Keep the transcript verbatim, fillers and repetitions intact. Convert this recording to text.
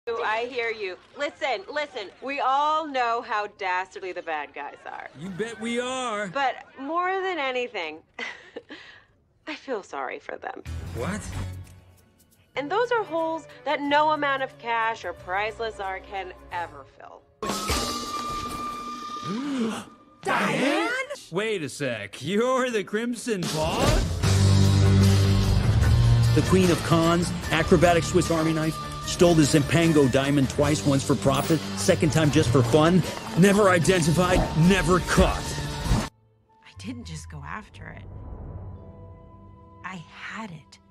I hear you. Listen, listen. We all know how dastardly the bad guys are. You bet we are. But more than anything, I feel sorry for them. What? And those are holes that no amount of cash or priceless art can ever fill. Diane? Wait a sec. You're the Crimson Paw? The Queen of Cons, acrobatic Swiss Army knife, stole the Zimpango diamond twice, once for profit, second time just for fun. Never identified, never caught. I didn't just go after it. I had it.